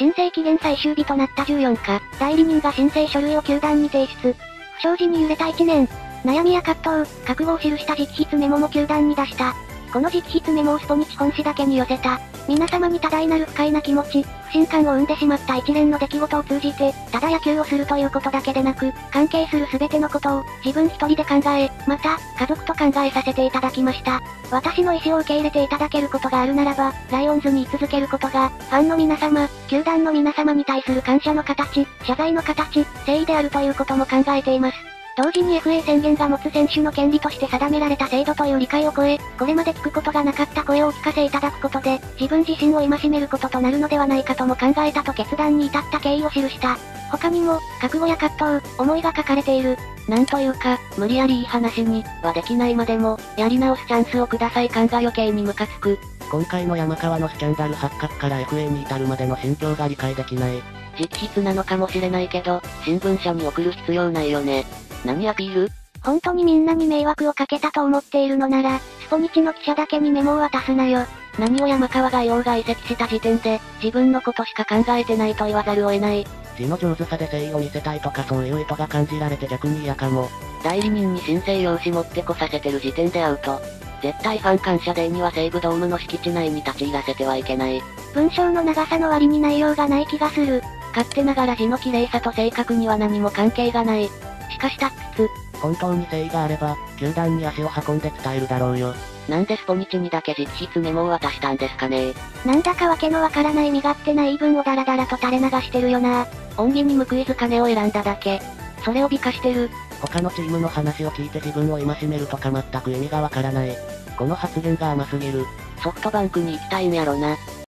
申請期限最終日となった14日、代理人が申請書類を球団に提出。不祥事に揺れた1年。悩みや葛藤、覚悟を記した直筆メモも球団に出した。この直筆メモをスポニチ本誌だけに寄せた。皆様に多大なる不快な気持ち、不信感を生んでしまった一連の出来事を通じて、ただ野球をするということだけでなく、関係する全てのことを、自分一人で考え、また、家族と考えさせていただきました。私の意思を受け入れていただけることがあるならば、ライオンズに居続けることが、ファンの皆様、球団の皆様に対する感謝の形、謝罪の形、誠意であるということも考えています。同時に FA 宣言が持つ選手の権利として定められた制度という理解を超え、これまで聞くことがなかった声をお聞かせいただくことで、自分自身を戒めることとなるのではないかとも考えたと決断に至った経緯を記した。他にも、覚悟や葛藤、思いが書かれている。 なんというか、無理やりいい話に、はできないまでも、やり直すチャンスをください感が余計にムカつく。 今回の山川のスキャンダル発覚から FA に至るまでの心境が理解できない。 直筆なのかもしれないけど、新聞社に送る必要ないよね。何アピール？ 本当にみんなに迷惑をかけたと思っているのなら、スポニチの記者だけにメモを渡すなよ。 何を山川が言おうが移籍した時点で、自分のことしか考えてないと言わざるを得ない。 字の上手さで誠意を見せたいとかそういう意図が感じられて逆に嫌かも。 代理人に申請用紙持ってこさせてる時点でアウト。絶対ファン感謝デーには西武ドームの敷地内に立ち入らせてはいけない。 文章の長さの割に内容がない気がする。 勝手ながら字の綺麗さと正確には何も関係がない。しかし達筆。 本当に誠意があれば、球団に足を運んで伝えるだろうよ。 なんでスポニチにだけ直筆メモを渡したんですかね。 なんだかわけのわからない身勝手な言い分をダラダラと垂れ流してるよな。 恩義に報いず金を選んだだけ。それを美化してる。 他のチームの話を聞いて自分を戒めるとか全く意味がわからない。この発言が甘すぎる。 ソフトバンクに行きたいんやろな。